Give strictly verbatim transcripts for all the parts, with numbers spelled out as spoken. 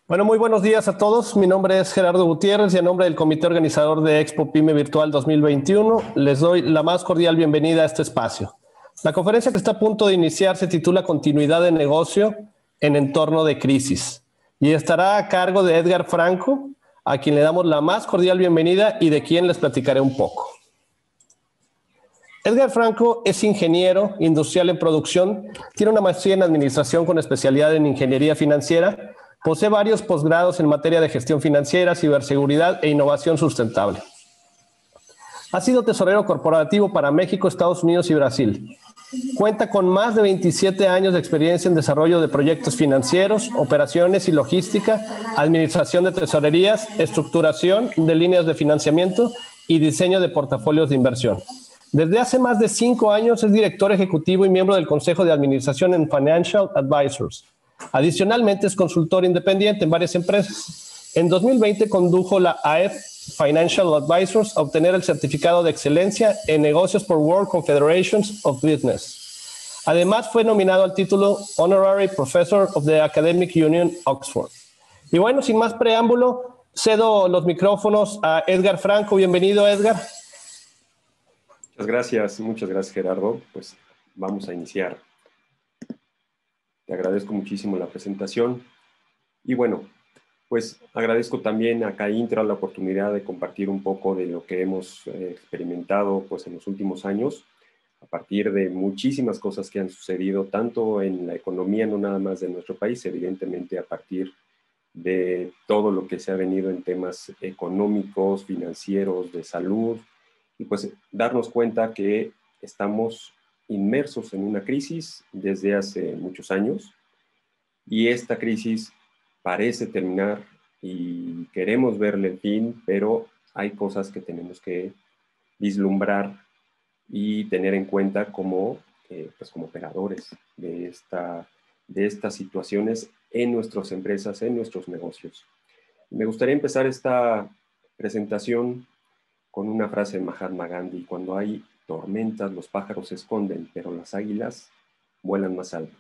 Bueno, muy buenos días a todos. Mi nombre es Gerardo Gutiérrez y en nombre del comité organizador de Expo Pyme Virtual dos mil veintiuno les doy la más cordial bienvenida a este espacio. La conferencia que está a punto de iniciar se titula Continuidad de negocio en entorno de crisis y estará a cargo de Edgar Franco, a quien le damos la más cordial bienvenida y de quien les platicaré un poco. Edgar Franco es ingeniero industrial en producción, tiene una maestría en administración con especialidad en ingeniería financiera. Posee varios posgrados en materia de gestión financiera, ciberseguridad e innovación sustentable. Ha sido tesorero corporativo para México, Estados Unidos y Brasil. Cuenta con más de veintisiete años de experiencia en desarrollo de proyectos financieros, operaciones y logística, administración de tesorerías, estructuración de líneas de financiamiento y diseño de portafolios de inversión. Desde hace más de cinco años es director ejecutivo y miembro del Consejo de Administración en Financial Advisors. Adicionalmente, es consultor independiente en varias empresas. En dos mil veinte condujo la A E F Financial Advisors a obtener el certificado de excelencia en negocios por World Confederation of Business. Además, fue nominado al título Honorary Professor of the Academic Union, Oxford. Y bueno, sin más preámbulo, cedo los micrófonos a Edgar Franco. Bienvenido, Edgar. Muchas gracias, muchas gracias, Gerardo. Pues vamos a iniciar. Te agradezco muchísimo la presentación. Y bueno, pues agradezco también a CAINTRA la oportunidad de compartir un poco de lo que hemos eh, experimentado pues, en los últimos años, a partir de muchísimas cosas que han sucedido, tanto en la economía, no nada más de nuestro país, evidentemente a partir de todo lo que se ha venido en temas económicos, financieros, de salud, y pues darnos cuenta que estamos inmersos en una crisis desde hace muchos años y esta crisis parece terminar y queremos verle el fin, pero hay cosas que tenemos que vislumbrar y tener en cuenta como, eh, pues como operadores de, esta, de estas situaciones en nuestras empresas, en nuestros negocios. Me gustaría empezar esta presentación con una frase de Mahatma Gandhi: cuando hay tormentas, los pájaros se esconden, pero las águilas vuelan más alto.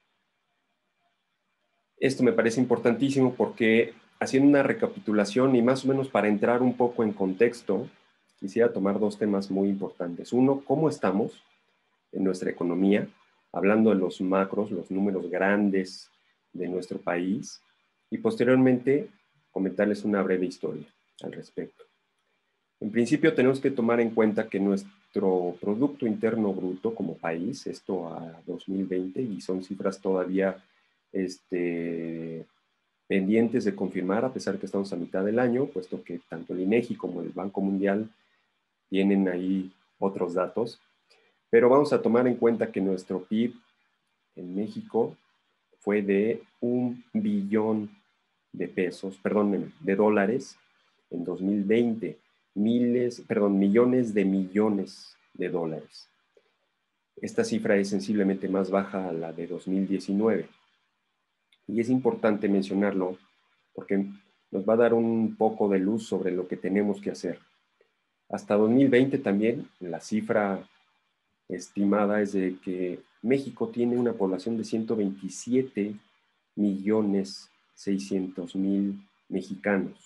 Esto me parece importantísimo porque, haciendo una recapitulación y más o menos para entrar un poco en contexto, quisiera tomar dos temas muy importantes. Uno, cómo estamos en nuestra economía, hablando de los macros, los números grandes de nuestro país, y posteriormente comentarles una breve historia al respecto. En principio tenemos que tomar en cuenta que nuestro Producto Interno Bruto como país, esto a dos mil veinte, y son cifras todavía este, pendientes de confirmar, a pesar que estamos a mitad del año, puesto que tanto el INEGI como el Banco Mundial tienen ahí otros datos, pero vamos a tomar en cuenta que nuestro P I B en México fue de un billón de pesos, perdón, de dólares en dos mil veinte. Miles, perdón, millones de millones de dólares. Esta cifra es sensiblemente más baja a la de dos mil diecinueve. Y es importante mencionarlo porque nos va a dar un poco de luz sobre lo que tenemos que hacer. Hasta dos mil veinte también, la cifra estimada es de que México tiene una población de ciento veintisiete millones seiscientos mil mexicanos.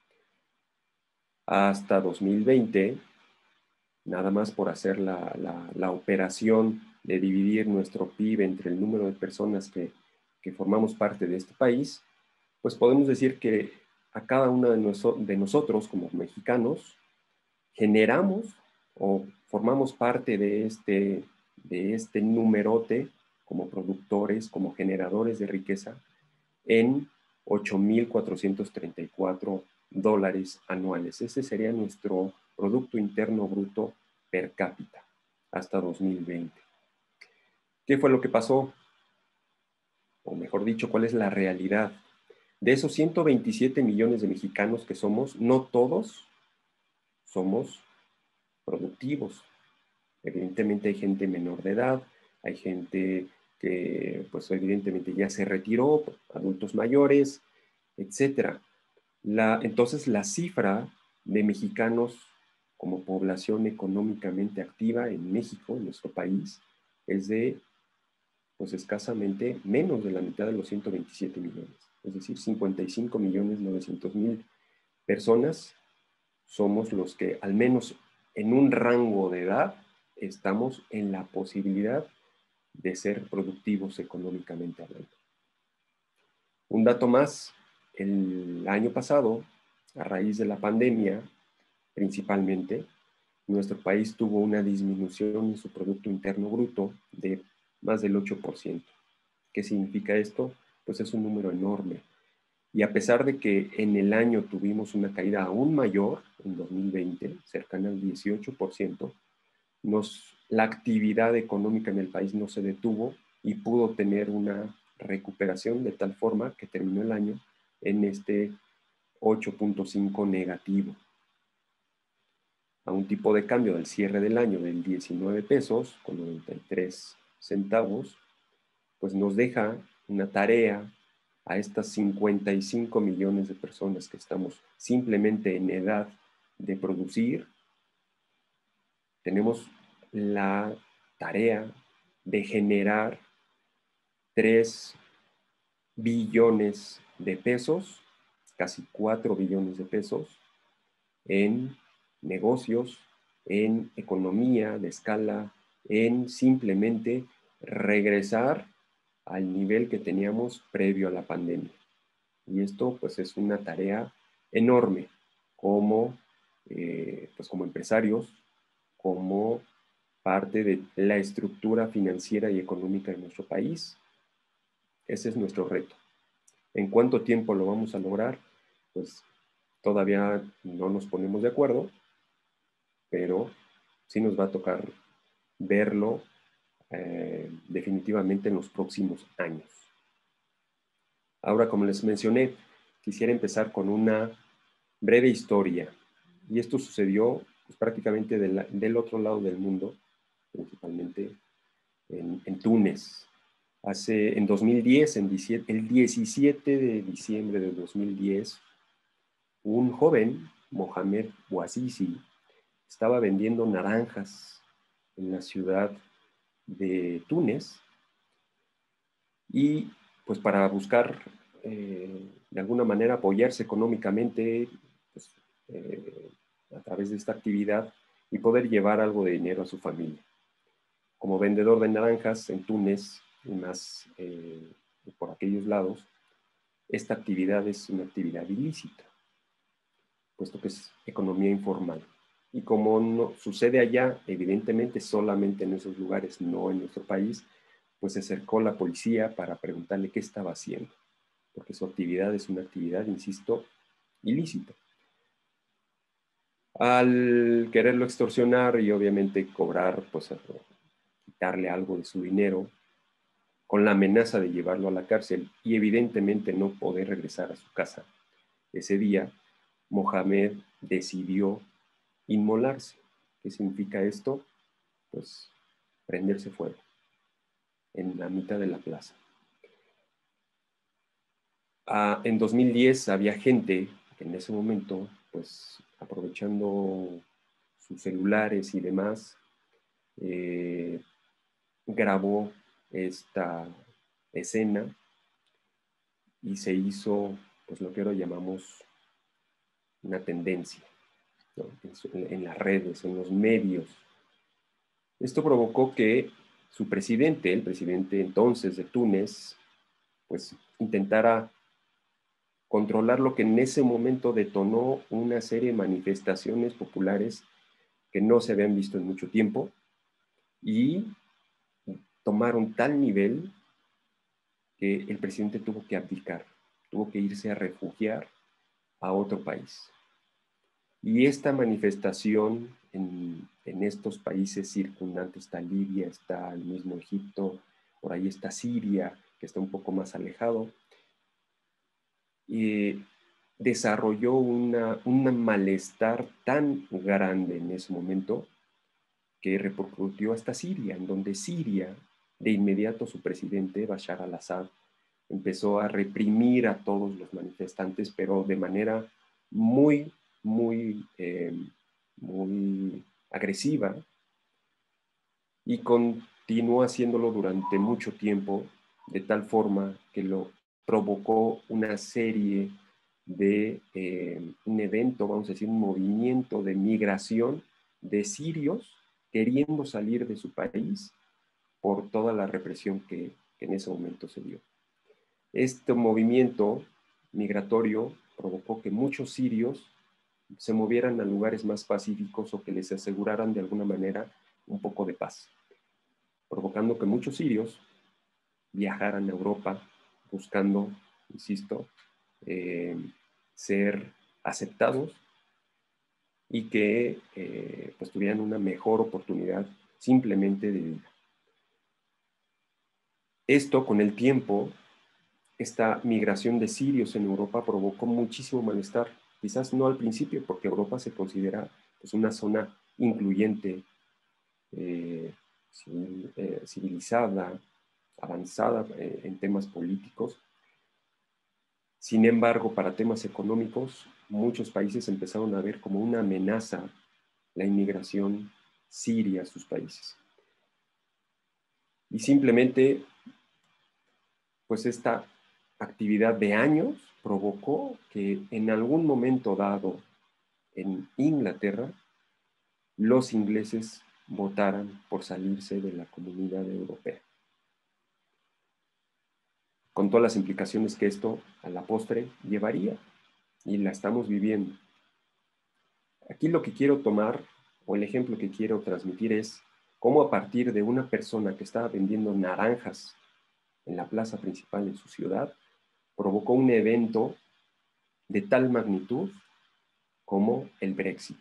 Hasta dos mil veinte, nada más por hacer la, la, la operación de dividir nuestro P I B entre el número de personas que, que formamos parte de este país, pues podemos decir que a cada uno de, noso de nosotros como mexicanos generamos o formamos parte de este, de este numerote como productores, como generadores de riqueza en ocho mil cuatrocientos treinta y cuatro dólares anuales. Ese sería nuestro Producto Interno Bruto per cápita hasta dos mil veinte. ¿Qué fue lo que pasó? O mejor dicho, ¿cuál es la realidad? De esos ciento veintisiete millones de mexicanos que somos, no todos somos productivos. Evidentemente hay gente menor de edad, hay gente que pues evidentemente ya se retiró, adultos mayores, etcétera. La, entonces la cifra de mexicanos como población económicamente activa en México, en nuestro país, es de pues escasamente menos de la mitad de los ciento veintisiete millones. es decir, cincuenta y cinco millones novecientos mil personas somos los que, al menos en un rango de edad, estamos en la posibilidad de ser productivos económicamente hablando. Un dato más, el año pasado, a raíz de la pandemia, principalmente, nuestro país tuvo una disminución en su Producto Interno Bruto de más del ocho por ciento. ¿Qué significa esto? Pues es un número enorme. Y a pesar de que en el año tuvimos una caída aún mayor, en dos mil veinte, cercana al dieciocho por ciento, nos, la actividad económica en el país no se detuvo y pudo tener una recuperación de tal forma que terminó el año en este ocho punto cinco negativo. A un tipo de cambio del cierre del año del diecinueve pesos con noventa y tres centavos, pues nos deja una tarea a estas cincuenta y cinco millones de personas que estamos simplemente en edad de producir. Tenemos la tarea de generar tres billones de pesos, casi cuatro billones de pesos, en negocios, en economía de escala, en simplemente regresar al nivel que teníamos previo a la pandemia. Y esto pues es una tarea enorme como, eh, pues, como empresarios, como parte de la estructura financiera y económica de nuestro país. Ese es nuestro reto. ¿En cuánto tiempo lo vamos a lograr? Pues todavía no nos ponemos de acuerdo, pero sí nos va a tocar verlo eh, definitivamente en los próximos años. Ahora, como les mencioné, quisiera empezar con una breve historia. Y esto sucedió pues, prácticamente de la, del otro lado del mundo, principalmente en, en Túnez. Hace, en dos mil diez, en el diecisiete de diciembre de dos mil diez, un joven, Mohamed Bouazizi, estaba vendiendo naranjas en la ciudad de Túnez y pues para buscar eh, de alguna manera apoyarse económicamente pues, eh, a través de esta actividad y poder llevar algo de dinero a su familia. Como vendedor de naranjas en Túnez y más eh, por aquellos lados, esta actividad es una actividad ilícita, puesto que es economía informal. Y como no sucede allá, evidentemente solamente en esos lugares, no en nuestro país, pues se acercó la policía para preguntarle qué estaba haciendo, porque su actividad es una actividad, insisto, ilícita. Al quererlo extorsionar y obviamente cobrar, pues quitarle algo de su dinero, con la amenaza de llevarlo a la cárcel y evidentemente no poder regresar a su casa ese día, Mohamed decidió inmolarse. ¿Qué significa esto? Pues prenderse fuego en la mitad de la plaza. Ah, en dos mil diez había gente que en ese momento, pues aprovechando sus celulares y demás, eh, grabó esta escena y se hizo, pues lo que ahora llamamos una tendencia, ¿no? en, en las redes, en los medios. Esto provocó que su presidente, el presidente entonces de Túnez, pues intentara controlar lo que en ese momento detonó una serie de manifestaciones populares que no se habían visto en mucho tiempo y tomaron tal nivel que el presidente tuvo que abdicar, tuvo que irse a refugiar a otro país. Y esta manifestación en, en estos países circundantes, está Libia, está el mismo Egipto, por ahí está Siria, que está un poco más alejado, y desarrolló una, un malestar tan grande en ese momento que repercutió hasta Siria, en donde Siria, de inmediato su presidente, Bashar al-Assad, empezó a reprimir a todos los manifestantes, pero de manera muy, muy, eh, muy agresiva, y continuó haciéndolo durante mucho tiempo, de tal forma que lo provocó una serie de eh, un evento, vamos a decir, un movimiento de migración de sirios queriendo salir de su país por toda la represión que, que en ese momento se dio. Este movimiento migratorio provocó que muchos sirios se movieran a lugares más pacíficos o que les aseguraran de alguna manera un poco de paz, provocando que muchos sirios viajaran a Europa buscando, insisto, eh, ser aceptados y que eh, pues tuvieran una mejor oportunidad simplemente de vida. Esto con el tiempo, esta migración de sirios en Europa provocó muchísimo malestar, quizás no al principio porque Europa se considera pues, una zona incluyente, eh, civil, eh, civilizada, avanzada eh, en temas políticos. Sin embargo, para temas económicos, muchos países empezaron a ver como una amenaza la inmigración siria a sus países. Y simplemente, pues esta actividad de años provocó que en algún momento dado en Inglaterra, los ingleses votaran por salirse de la Comunidad Europea, con todas las implicaciones que esto a la postre llevaría, y la estamos viviendo. Aquí lo que quiero tomar, o el ejemplo que quiero transmitir es cómo a partir de una persona que estaba vendiendo naranjas en la plaza principal en su ciudad, provocó un evento de tal magnitud como el Brexit.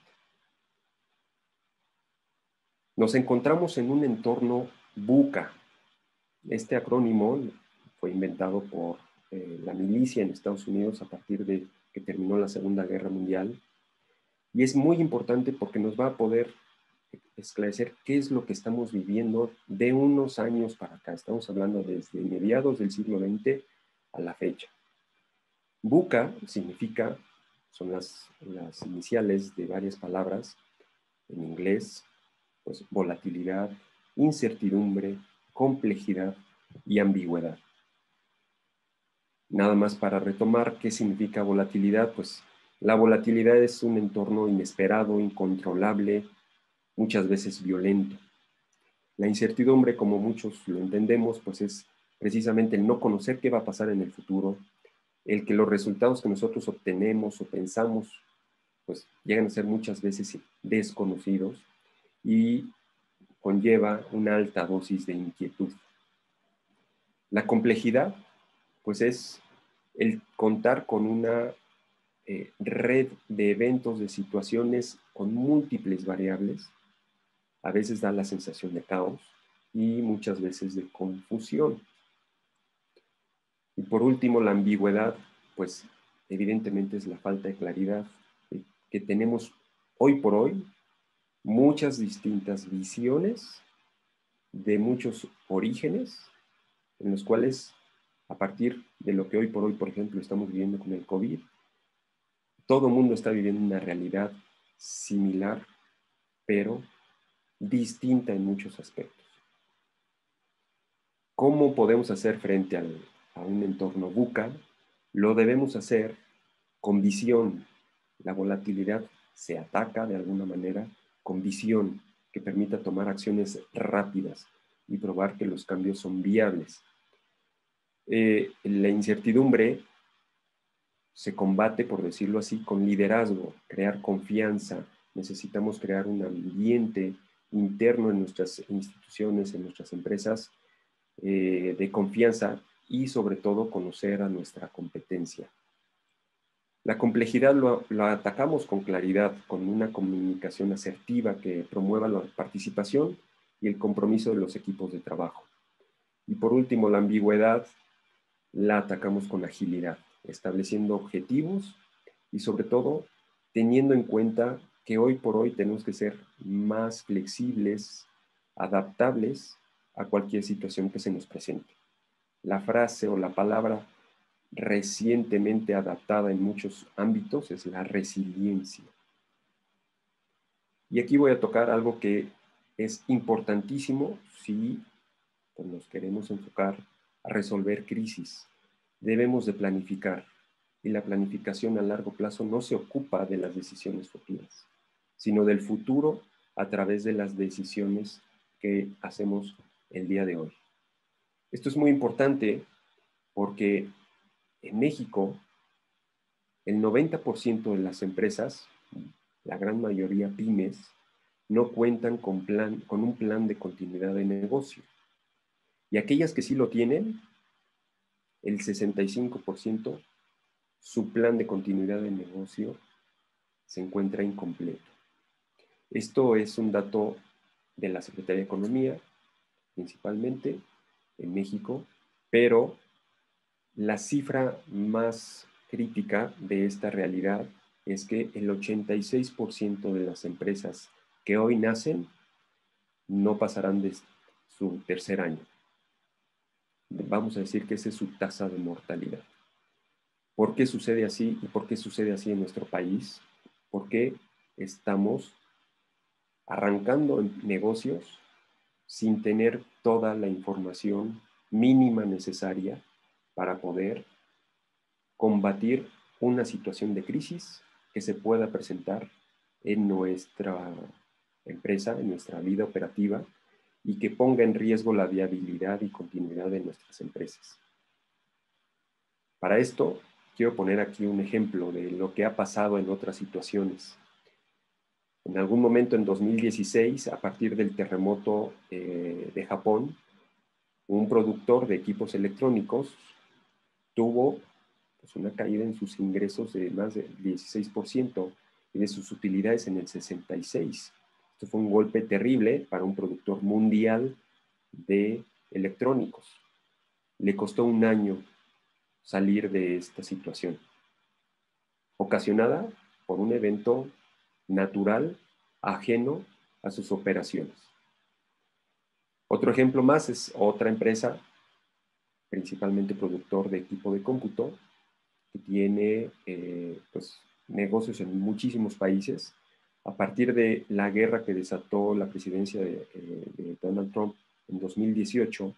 Nos encontramos en un entorno VUCA. Este acrónimo fue inventado por eh, la milicia en Estados Unidos a partir de que terminó la Segunda Guerra Mundial. Y es muy importante porque nos va a poder esclarecer qué es lo que estamos viviendo de unos años para acá. Estamos hablando desde mediados del siglo veinte a la fecha. VUCA significa, son las, las iniciales de varias palabras en inglés, pues volatilidad, incertidumbre, complejidad y ambigüedad. Nada más para retomar qué significa volatilidad, pues la volatilidad es un entorno inesperado, incontrolable, muchas veces violento. La incertidumbre, como muchos lo entendemos, pues es precisamente el no conocer qué va a pasar en el futuro, el que los resultados que nosotros obtenemos o pensamos, pues llegan a ser muchas veces desconocidos y conlleva una alta dosis de inquietud. La complejidad, pues es el contar con una eh, red de eventos, de situaciones con múltiples variables. A veces da la sensación de caos y muchas veces de confusión. Y por último, la ambigüedad, pues evidentemente es la falta de claridad eh, que tenemos hoy por hoy, muchas distintas visiones de muchos orígenes en los cuales, a partir de lo que hoy por hoy, por ejemplo, estamos viviendo con el COVID, todo el mundo está viviendo una realidad similar, pero distinta en muchos aspectos. ¿Cómo podemos hacer frente al, a un entorno VUCA? Lo debemos hacer con visión. La volatilidad se ataca de alguna manera con visión que permita tomar acciones rápidas y probar que los cambios son viables. Eh, la incertidumbre se combate, por decirlo así, con liderazgo, crear confianza. Necesitamos crear un ambiente interno en nuestras instituciones, en nuestras empresas, eh, de confianza y sobre todo conocer a nuestra competencia. La complejidad lo, lo atacamos con claridad, con una comunicación asertiva que promueva la participación y el compromiso de los equipos de trabajo. Y por último, la ambigüedad la atacamos con agilidad, estableciendo objetivos y sobre todo teniendo en cuenta que hoy por hoy tenemos que ser más flexibles, adaptables a cualquier situación que se nos presente. La frase o la palabra recientemente adaptada en muchos ámbitos es la resiliencia. Y aquí voy a tocar algo que es importantísimo si pues, nos queremos enfocar a resolver crisis. debemos de planificar. Y la planificación a largo plazo no se ocupa de las decisiones futuras, sino del futuro a través de las decisiones que hacemos el día de hoy. Esto es muy importante porque en México el noventa por ciento de las empresas, la gran mayoría pymes, no cuentan con, plan, con un plan de continuidad de negocio. Y aquellas que sí lo tienen, el sesenta y cinco por ciento, su plan de continuidad de negocio se encuentra incompleto. Esto es un dato de la Secretaría de Economía, principalmente en México, pero la cifra más crítica de esta realidad es que el ochenta y seis por ciento de las empresas que hoy nacen no pasarán de su tercer año. Vamos a decir que esa es su tasa de mortalidad. ¿Por qué sucede así y por qué sucede así en nuestro país? Porque estamos arrancando negocios sin tener toda la información mínima necesaria para poder combatir una situación de crisis que se pueda presentar en nuestra empresa, en nuestra vida operativa, y que ponga en riesgo la viabilidad y continuidad de nuestras empresas. Para esto, quiero poner aquí un ejemplo de lo que ha pasado en otras situaciones. En algún momento en dos mil dieciséis, a partir del terremoto eh, de Japón, un productor de equipos electrónicos tuvo pues, una caída en sus ingresos de más del dieciséis por ciento y de sus utilidades en el sesenta y seis por ciento. Esto fue un golpe terrible para un productor mundial de electrónicos. Le costó un año salir de esta situación, ocasionada por un evento natural ajeno a sus operaciones. Otro ejemplo más es otra empresa, principalmente productor de equipo de cómputo, que tiene eh, pues, negocios en muchísimos países. A partir de la guerra que desató la presidencia de, eh, de Donald Trump en dos mil dieciocho,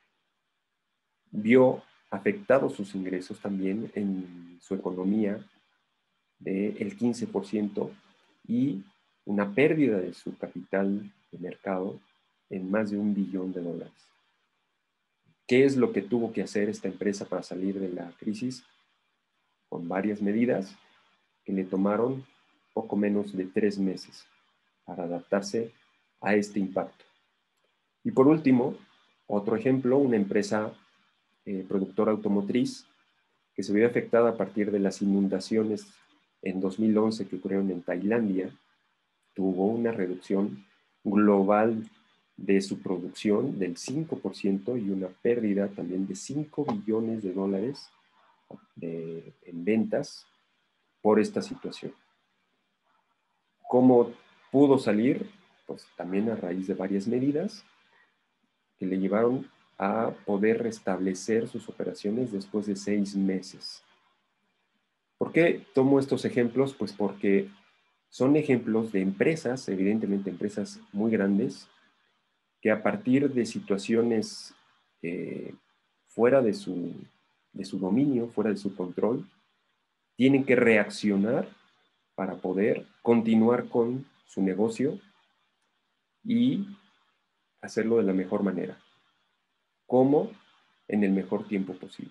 vio afectados sus ingresos también en su economía del quince por ciento y una pérdida de su capital de mercado en más de un billón de dólares. ¿Qué es lo que tuvo que hacer esta empresa para salir de la crisis? Con varias medidas que le tomaron poco menos de tres meses para adaptarse a este impacto. Y por último, otro ejemplo, una empresa eh, productora automotriz que se vio afectada a partir de las inundaciones en dos mil once que ocurrieron en Tailandia, tuvo una reducción global de su producción del cinco por ciento y una pérdida también de cinco billones de dólares de, en ventas por esta situación. ¿Cómo pudo salir? Pues también a raíz de varias medidas que le llevaron a poder restablecer sus operaciones después de seis meses. ¿Por qué tomo estos ejemplos? Pues porque son ejemplos de empresas, evidentemente empresas muy grandes, que a partir de situaciones eh, fuera de su, de su dominio, fuera de su control, tienen que reaccionar para poder continuar con su negocio y hacerlo de la mejor manera. ¿Cómo? En el mejor tiempo posible.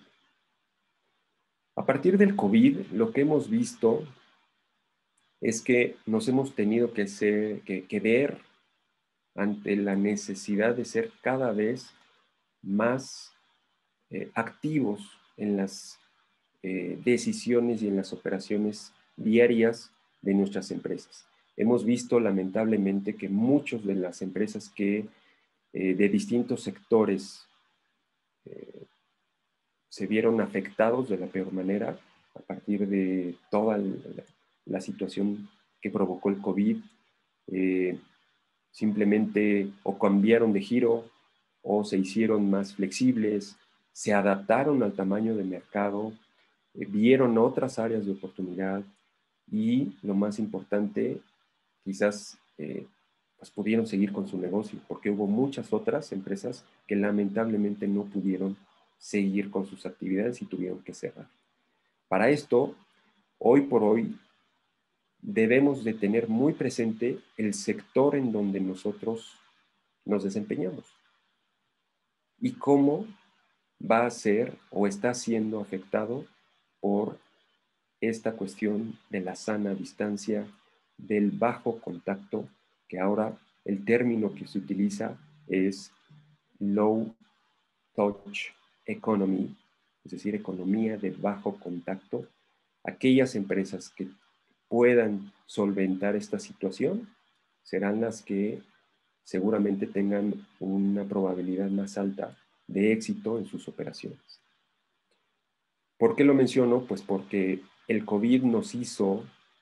A partir del COVID, lo que hemos visto es que nos hemos tenido que, ser, que, que ver ante la necesidad de ser cada vez más eh, activos en las eh, decisiones y en las operaciones diarias de nuestras empresas. Hemos visto lamentablemente que muchas de las empresas que eh, de distintos sectores eh, se vieron afectados de la peor manera a partir de toda la, la situación que provocó el COVID. Eh, simplemente o cambiaron de giro o se hicieron más flexibles, se adaptaron al tamaño de mercado, eh, vieron otras áreas de oportunidad y lo más importante, quizás eh, pues pudieron seguir con su negocio, porque hubo muchas otras empresas que lamentablemente no pudieron seguir con sus actividades y tuvieron que cerrar. Para esto, hoy por hoy, debemos de tener muy presente el sector en donde nosotros nos desempeñamos y cómo va a ser o está siendo afectado por esta cuestión de la sana distancia, del bajo contacto, que ahora el término que se utiliza es low touch economy, es decir, economía de bajo contacto. Aquellas empresas que puedan solventar esta situación serán las que seguramente tengan una probabilidad más alta de éxito en sus operaciones. ¿Por qué lo menciono? Pues porque el COVID nos hizo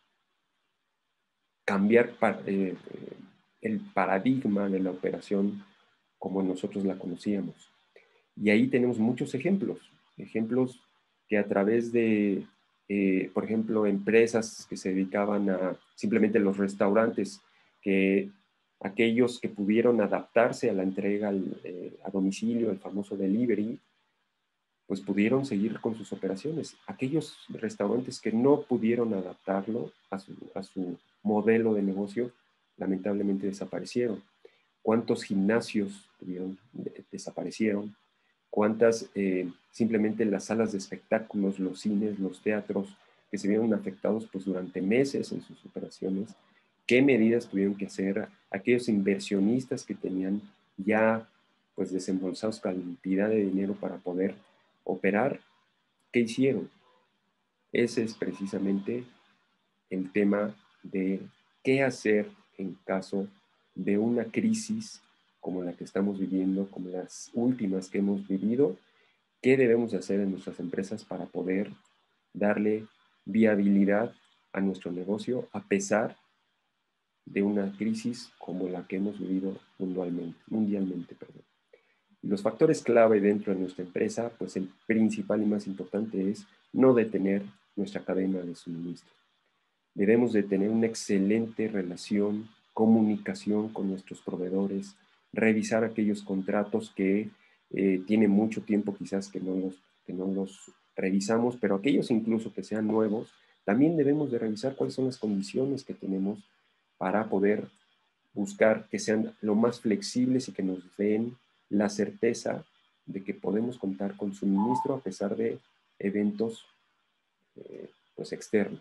cambiar eh, el paradigma de la operación como nosotros la conocíamos. Y ahí tenemos muchos ejemplos, ejemplos que a través de, eh, por ejemplo, empresas que se dedicaban a simplemente los restaurantes, que aquellos que pudieron adaptarse a la entrega al, eh, a domicilio, el famoso delivery, pues pudieron seguir con sus operaciones. Aquellos restaurantes que no pudieron adaptarlo a su, a su modelo de negocio, lamentablemente desaparecieron. ¿Cuántos gimnasios tuvieron, desaparecieron? ¿Cuántas eh, simplemente las salas de espectáculos, los cines, los teatros que se vieron afectados pues, durante meses en sus operaciones? ¿Qué medidas tuvieron que hacer aquellos inversionistas que tenían ya pues, desembolsados cantidad de dinero para poder operar? ¿Qué hicieron? Ese es precisamente el tema de qué hacer en caso de una crisis como la que estamos viviendo, como las últimas que hemos vivido. ¿Qué debemos hacer en nuestras empresas para poder darle viabilidad a nuestro negocio a pesar de una crisis como la que hemos vivido mundialmente? mundialmente perdón. Los factores clave dentro de nuestra empresa, pues el principal y más importante es no detener nuestra cadena de suministro. Debemos de tener una excelente relación, comunicación con nuestros proveedores, revisar aquellos contratos que eh, tienen mucho tiempo quizás que no, los, que no los revisamos, pero aquellos incluso que sean nuevos, también debemos de revisar cuáles son las condiciones que tenemos para poder buscar que sean lo más flexibles y que nos den la certeza de que podemos contar con suministro a pesar de eventos eh, pues externos.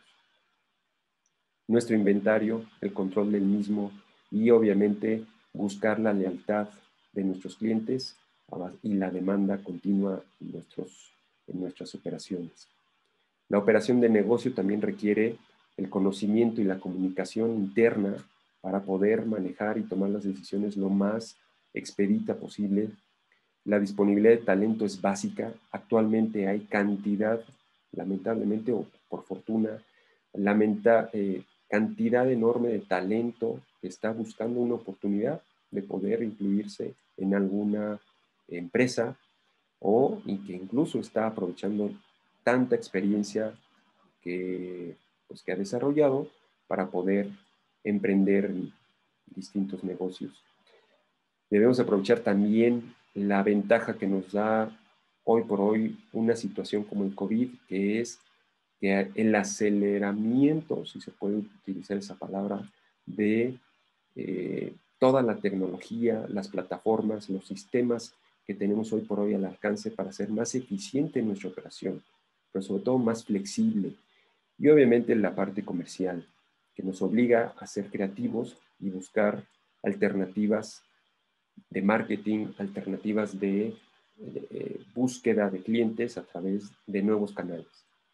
Nuestro inventario, el control del mismo y obviamente buscar la lealtad de nuestros clientes y la demanda continua en, nuestros, en nuestras operaciones. La operación de negocio también requiere el conocimiento y la comunicación interna para poder manejar y tomar las decisiones lo más expedita posible. La disponibilidad de talento es básica. Actualmente hay cantidad, lamentablemente o por fortuna, lamenta, eh, cantidad enorme de talento que está buscando una oportunidad de poder incluirse en alguna empresa o y que incluso está aprovechando tanta experiencia que, pues, que ha desarrollado para poder emprender distintos negocios. Debemos aprovechar también la ventaja que nos da hoy por hoy una situación como el COVID, que es que el aceleramiento, si se puede utilizar esa palabra, de eh, toda la tecnología, las plataformas, los sistemas que tenemos hoy por hoy al alcance para ser más eficiente en nuestra operación, pero sobre todo más flexible. Y obviamente la parte comercial, que nos obliga a ser creativos y buscar alternativas de marketing, alternativas de, de, de búsqueda de clientes a través de nuevos canales.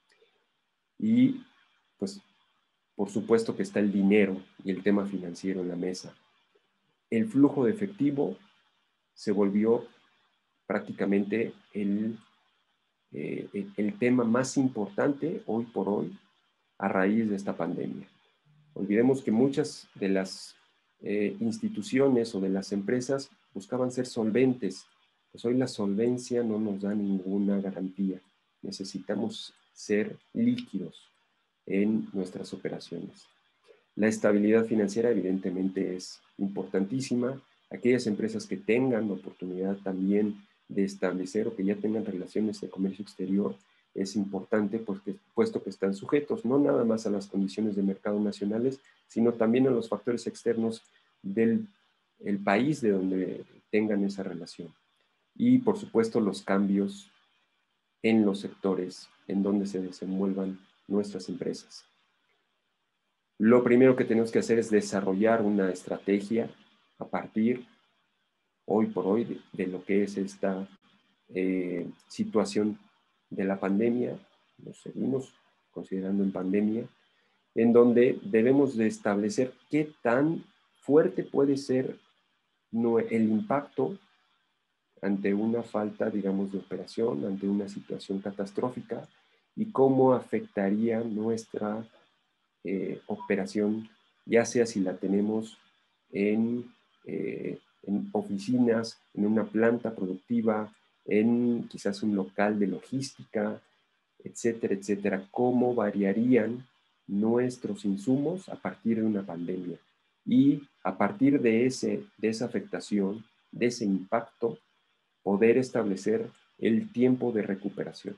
Y pues por supuesto que está el dinero y el tema financiero en la mesa. El flujo de efectivo se volvió prácticamente el, eh, el, el tema más importante hoy por hoy a raíz de esta pandemia. Olvidemos que muchas de las eh, instituciones o de las empresas buscaban ser solventes, pues hoy la solvencia no nos da ninguna garantía. Necesitamos ser líquidos en nuestras operaciones. La estabilidad financiera evidentemente es importantísima. Aquellas empresas que tengan la oportunidad también de establecer o que ya tengan relaciones de comercio exterior es importante, porque, puesto que están sujetos no nada más a las condiciones de mercado nacionales, sino también a los factores externos del el país de donde tengan esa relación. Y, por supuesto, los cambios en los sectores en donde se desenvuelvan nuestras empresas. Lo primero que tenemos que hacer es desarrollar una estrategia a partir, hoy por hoy, de, de lo que es esta eh, situación de la pandemia. Nos seguimos considerando en pandemia, en donde debemos de establecer qué tan fuerte puede ser no, el impacto ante una falta, digamos, de operación, ante una situación catastrófica, y cómo afectaría nuestra eh, operación, ya sea si la tenemos en, eh, en oficinas, en una planta productiva, en quizás un local de logística, etcétera, etcétera. Cómo variarían nuestros insumos a partir de una pandemia. Y a partir de, ese, de esa afectación, de ese impacto, poder establecer el tiempo de recuperación.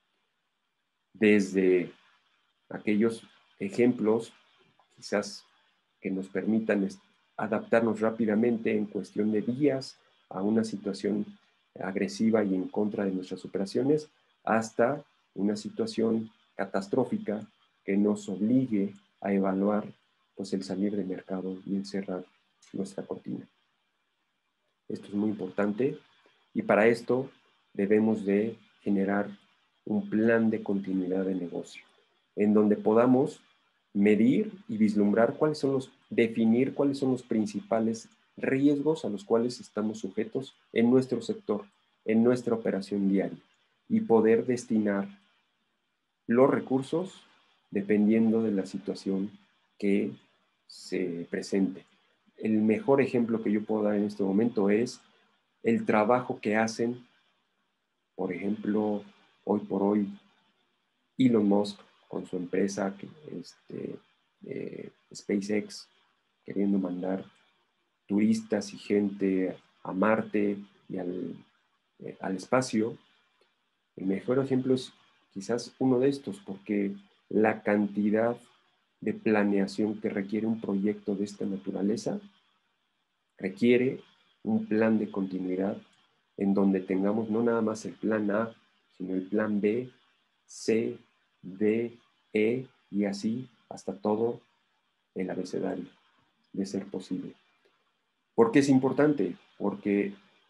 Desde aquellos ejemplos, quizás que nos permitan adaptarnos rápidamente en cuestión de días a una situación agresiva y en contra de nuestras operaciones, hasta una situación catastrófica que nos obligue a evaluar pues, el salir del mercado y el cerrar nuestra cortina. Esto es muy importante, y para esto debemos de generar un plan de continuidad de negocio, en donde podamos medir y vislumbrar cuáles son los, definir cuáles son los principales riesgos a los cuales estamos sujetos en nuestro sector, en nuestra operación diaria, y poder destinar los recursos dependiendo de la situación que se presente. El mejor ejemplo que yo puedo dar en este momento es el trabajo que hacen, por ejemplo, hoy por hoy, Elon Musk con su empresa, este, eh, SpaceX, queriendo mandar turistas y gente a Marte y al, eh, al espacio. El mejor ejemplo es quizás uno de estos, porque la cantidad de planeación que requiere un proyecto de esta naturaleza requiere un plan de continuidad en donde tengamos no nada más el plan A, sino el plan B, C, D, E y así hasta todo el abecedario, de ser posible. ¿Por qué es importante? Porque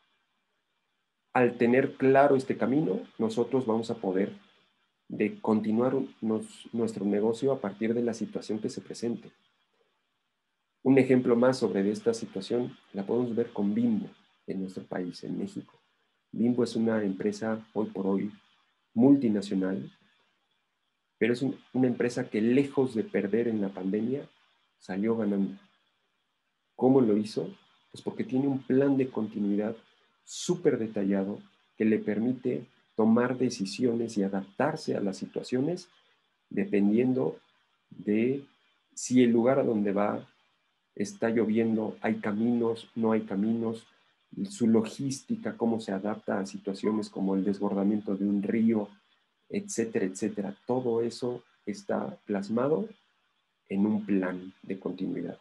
al tener claro este camino, nosotros vamos a poder de continuar nos, nuestro negocio a partir de la situación que se presente. Un ejemplo más sobre esta situación la podemos ver con Bimbo en nuestro país, en México. Bimbo es una empresa hoy por hoy multinacional, pero es un, una empresa que lejos de perder en la pandemia, salió ganando. ¿Cómo lo hizo? Pues porque tiene un plan de continuidad súper detallado que le permite tomar decisiones y adaptarse a las situaciones dependiendo de si el lugar a donde va está lloviendo, hay caminos, no hay caminos, su logística, cómo se adapta a situaciones como el desbordamiento de un río, etcétera, etcétera. Todo eso está plasmado en un plan de continuidad.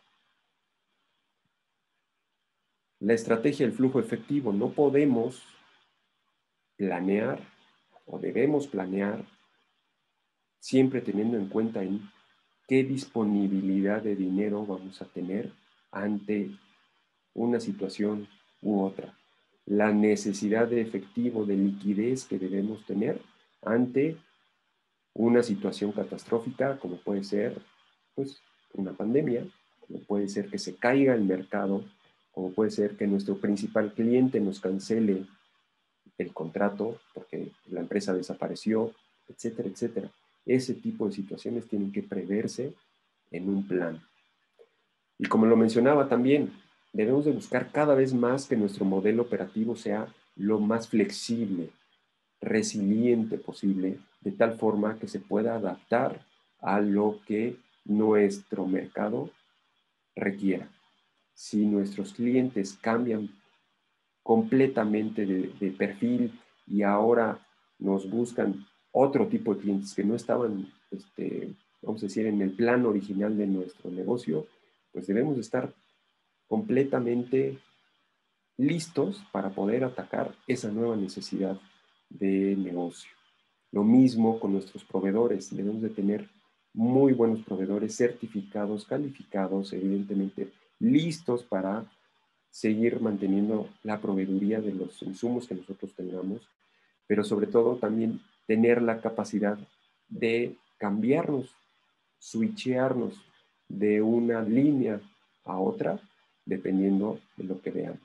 La estrategia del flujo efectivo. No podemos planear o debemos planear siempre teniendo en cuenta en qué disponibilidad de dinero vamos a tener ante una situación u otra. La necesidad de efectivo, de liquidez que debemos tener ante una situación catastrófica, como puede ser pues, una pandemia, como puede ser que se caiga el mercado, como puede ser que nuestro principal cliente nos cancele el contrato porque la empresa desapareció, etcétera, etcétera. Ese tipo de situaciones tienen que preverse en un plan. Y como lo mencionaba también, debemos de buscar cada vez más que nuestro modelo operativo sea lo más flexible, resiliente posible, de tal forma que se pueda adaptar a lo que nuestro mercado requiera. Si nuestros clientes cambian completamente de, de perfil y ahora nos buscan otro tipo de clientes que no estaban, este, vamos a decir, en el plan original de nuestro negocio, pues debemos estar completamente listos para poder atacar esa nueva necesidad de negocio. Lo mismo con nuestros proveedores. Debemos de tener muy buenos proveedores certificados, calificados, evidentemente listos para seguir manteniendo la proveeduría de los insumos que nosotros tengamos, pero sobre todo también tener la capacidad de cambiarnos, switchearnos de una línea a otra, dependiendo de lo que veamos.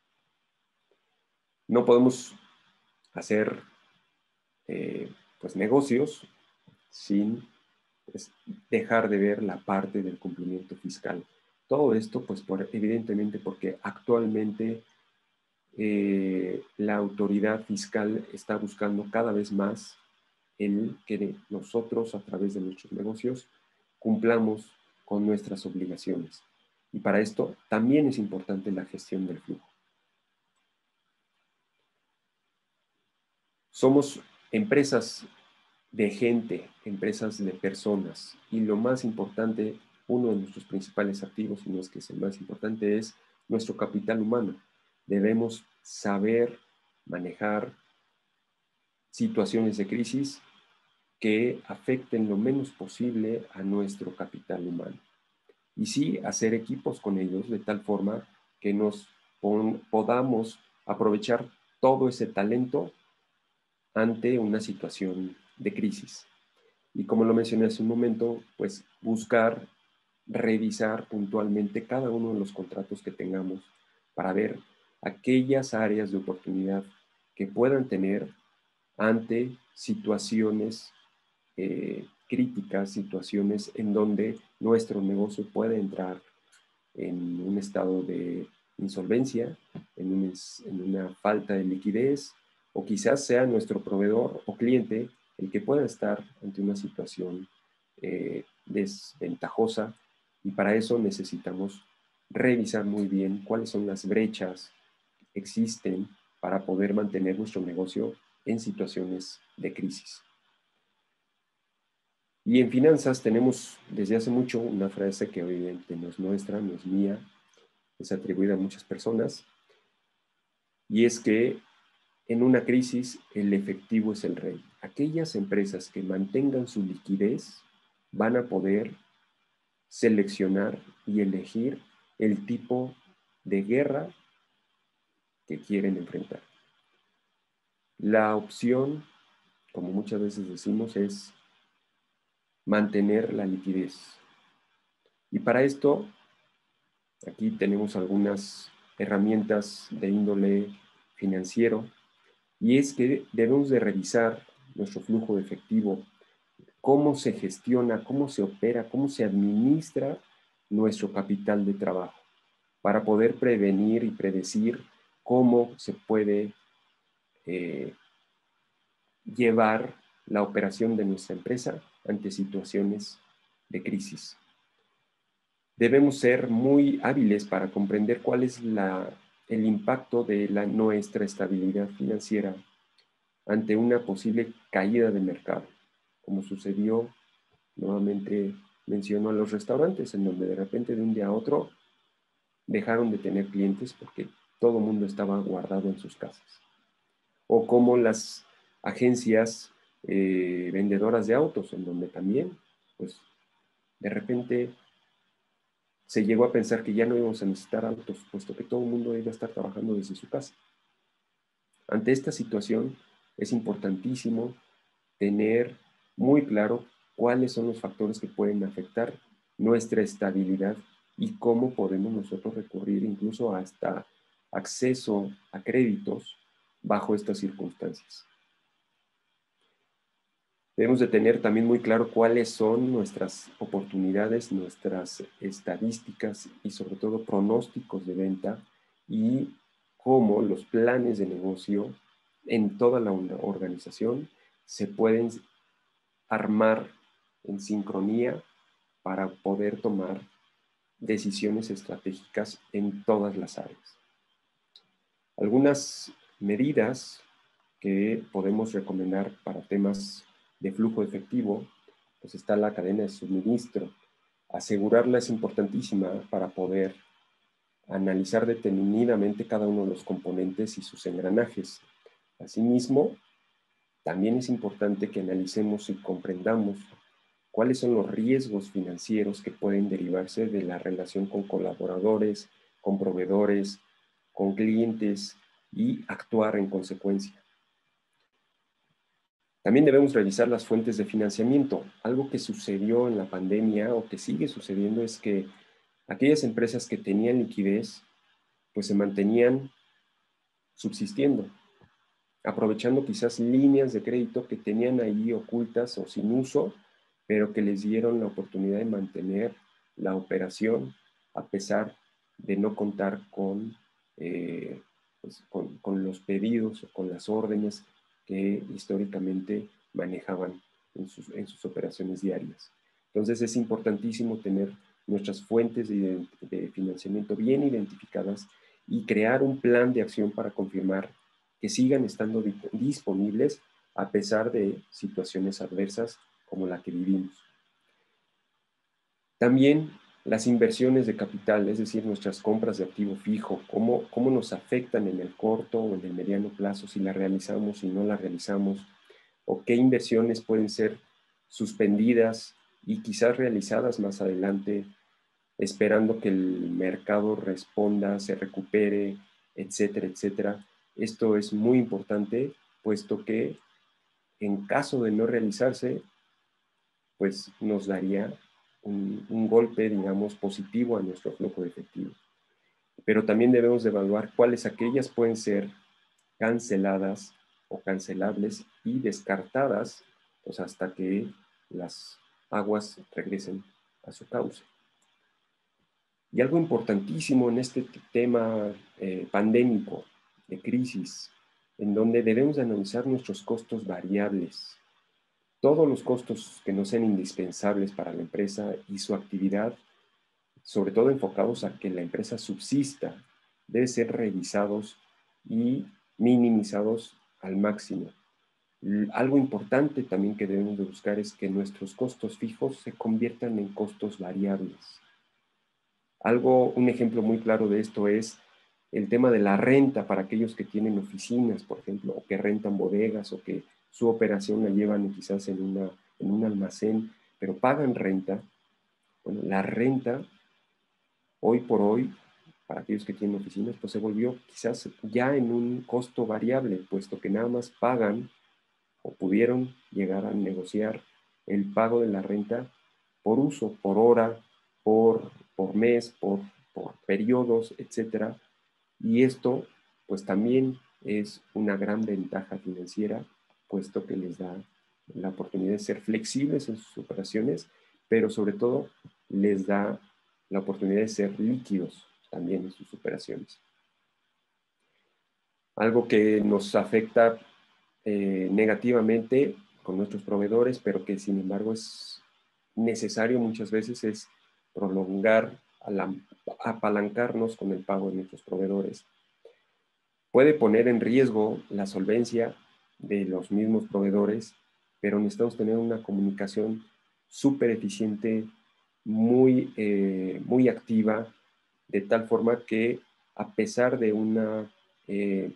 No podemos hacer eh, pues, negocios sin pues, dejar de ver la parte del cumplimiento fiscal. Todo esto, pues, por, evidentemente, porque actualmente eh, la autoridad fiscal está buscando cada vez más el que nosotros, a través de nuestros negocios, cumplamos con nuestras obligaciones. Y para esto también es importante la gestión del flujo. Somos empresas de gente, empresas de personas, y lo más importante, uno de nuestros principales activos, y no es que es el más importante, es nuestro capital humano. Debemos saber manejar situaciones de crisis que afecten lo menos posible a nuestro capital humano. Y sí, hacer equipos con ellos de tal forma que nos podamos aprovechar todo ese talento ante una situación de crisis. Y como lo mencioné hace un momento, pues buscar revisar puntualmente cada uno de los contratos que tengamos para ver aquellas áreas de oportunidad que puedan tener ante situaciones eh, críticas, situaciones en donde nuestro negocio puede entrar en un estado de insolvencia, en, un, en una falta de liquidez, o quizás sea nuestro proveedor o cliente el que pueda estar ante una situación eh, desventajosa, y para eso necesitamos revisar muy bien cuáles son las brechas que existen para poder mantener nuestro negocio en situaciones de crisis. Y en finanzas tenemos desde hace mucho una frase que obviamente no es nuestra, no es mía, es atribuida a muchas personas, y es que en una crisis el efectivo es el rey. Aquellas empresas que mantengan su liquidez van a poder seleccionar y elegir el tipo de guerra que quieren enfrentar. La opción, como muchas veces decimos, es mantener la liquidez. Y para esto, aquí tenemos algunas herramientas de índole financiero, y es que debemos de revisar nuestro flujo de efectivo, cómo se gestiona, cómo se opera, cómo se administra nuestro capital de trabajo, para poder prevenir y predecir cómo se puede eh, llevar la operación de nuestra empresa ante situaciones de crisis. Debemos ser muy hábiles para comprender cuál es la, el impacto de la, nuestra estabilidad financiera ante una posible caída de mercado, como sucedió, nuevamente menciono a los restaurantes, en donde de repente de un día a otro dejaron de tener clientes porque todo el mundo estaba guardado en sus casas. O como las agencias eh, vendedoras de autos, en donde también, pues, de repente se llegó a pensar que ya no íbamos a necesitar autos, puesto que todo el mundo iba a estar trabajando desde su casa. Ante esta situación, es importantísimo tener muy claro cuáles son los factores que pueden afectar nuestra estabilidad y cómo podemos nosotros recurrir incluso hasta acceso a créditos bajo estas circunstancias. Debemos de tener también muy claro cuáles son nuestras oportunidades, nuestras estadísticas y sobre todo pronósticos de venta, y cómo los planes de negocio en toda la organización se pueden armar en sincronía para poder tomar decisiones estratégicas en todas las áreas. Algunas medidas que podemos recomendar para temas de flujo de efectivo, pues está la cadena de suministro. Asegurarla es importantísima para poder analizar detenidamente cada uno de los componentes y sus engranajes. Asimismo, también es importante que analicemos y comprendamos cuáles son los riesgos financieros que pueden derivarse de la relación con colaboradores, con proveedores, con clientes y actuar en consecuencia. También debemos revisar las fuentes de financiamiento. Algo que sucedió en la pandemia o que sigue sucediendo es que aquellas empresas que tenían liquidez, pues se mantenían subsistiendo, aprovechando quizás líneas de crédito que tenían ahí ocultas o sin uso, pero que les dieron la oportunidad de mantener la operación a pesar de no contar con, eh, pues, con, con los pedidos o con las órdenes que históricamente manejaban en sus, en sus operaciones diarias. Entonces es importantísimo tener nuestras fuentes de, de financiamiento bien identificadas y crear un plan de acción para confirmar que sigan estando disponibles a pesar de situaciones adversas como la que vivimos. También las inversiones de capital, es decir, nuestras compras de activo fijo, cómo, cómo nos afectan en el corto o en el mediano plazo, si las realizamos, si no las realizamos, o qué inversiones pueden ser suspendidas y quizás realizadas más adelante, esperando que el mercado responda, se recupere, etcétera, etcétera. Esto es muy importante, puesto que en caso de no realizarse, pues nos daría un, un golpe, digamos, positivo a nuestro flujo de efectivo. Pero también debemos de evaluar cuáles aquellas pueden ser canceladas o cancelables y descartadas, pues hasta que las aguas regresen a su cauce. Y algo importantísimo en este tema eh, pandémico, de crisis, en donde debemos de analizar nuestros costos variables. Todos los costos que no sean indispensables para la empresa y su actividad, sobre todo enfocados a que la empresa subsista, deben ser revisados y minimizados al máximo. Algo importante también que debemos de buscar es que nuestros costos fijos se conviertan en costos variables. Algo, un ejemplo muy claro de esto es el tema de la renta para aquellos que tienen oficinas, por ejemplo, o que rentan bodegas o que su operación la llevan quizás en, una, en un almacén, pero pagan renta. Bueno, la renta, hoy por hoy, para aquellos que tienen oficinas, pues se volvió quizás ya en un costo variable, puesto que nada más pagan o pudieron llegar a negociar el pago de la renta por uso, por hora, por, por mes, por, por periodos, etcétera. Y esto, pues también es una gran ventaja financiera, puesto que les da la oportunidad de ser flexibles en sus operaciones, pero sobre todo les da la oportunidad de ser líquidos también en sus operaciones. Algo que nos afecta eh, negativamente con nuestros proveedores, pero que sin embargo es necesario muchas veces, es prolongar, apalancarnos con el pago de nuestros proveedores. Puede poner en riesgo la solvencia de los mismos proveedores, pero necesitamos tener una comunicación súper eficiente, muy, eh, muy activa, de tal forma que a pesar de, una, eh,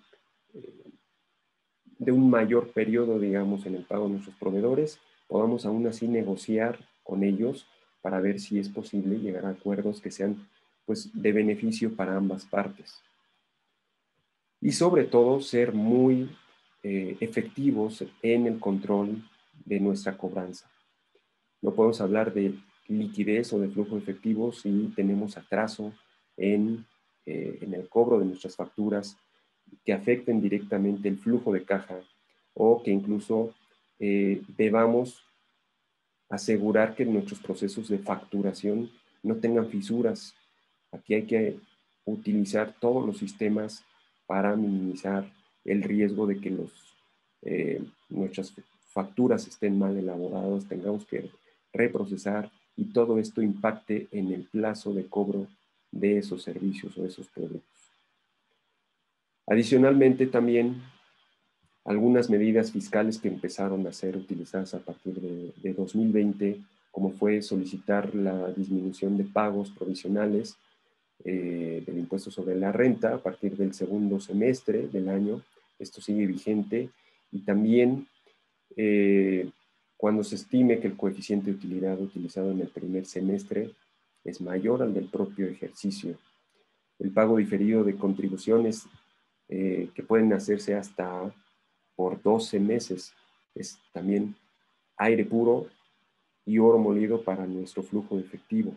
de un mayor periodo, digamos, en el pago de nuestros proveedores, podamos aún así negociar con ellos para ver si es posible llegar a acuerdos que sean, pues, de beneficio para ambas partes. Y sobre todo ser muy eh, efectivos en el control de nuestra cobranza. No podemos hablar de liquidez o de flujo efectivo si tenemos atraso en, eh, en el cobro de nuestras facturas que afecten directamente el flujo de caja o que incluso eh, debamos asegurar que nuestros procesos de facturación no tengan fisuras. Aquí hay que utilizar todos los sistemas para minimizar el riesgo de que los, eh, nuestras facturas estén mal elaboradas, tengamos que reprocesar y todo esto impacte en el plazo de cobro de esos servicios o esos productos. Adicionalmente, también algunas medidas fiscales que empezaron a ser utilizadas a partir de, de dos mil veinte, como fue solicitar la disminución de pagos provisionales eh, del impuesto sobre la renta a partir del segundo semestre del año. Esto sigue vigente. Y también eh, cuando se estime que el coeficiente de utilidad utilizado en el primer semestre es mayor al del propio ejercicio. El pago diferido de contribuciones eh, que pueden hacerse hasta por doce meses es también aire puro y oro molido para nuestro flujo de efectivo.